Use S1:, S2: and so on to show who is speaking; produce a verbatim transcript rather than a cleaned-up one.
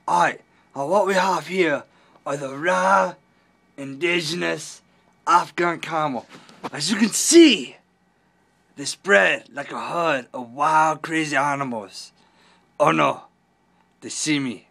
S1: Alright, now what we have here are the rare, indigenous Afghan camel. As you can see, they spread like a herd of wild, crazy animals. Oh no, they see me.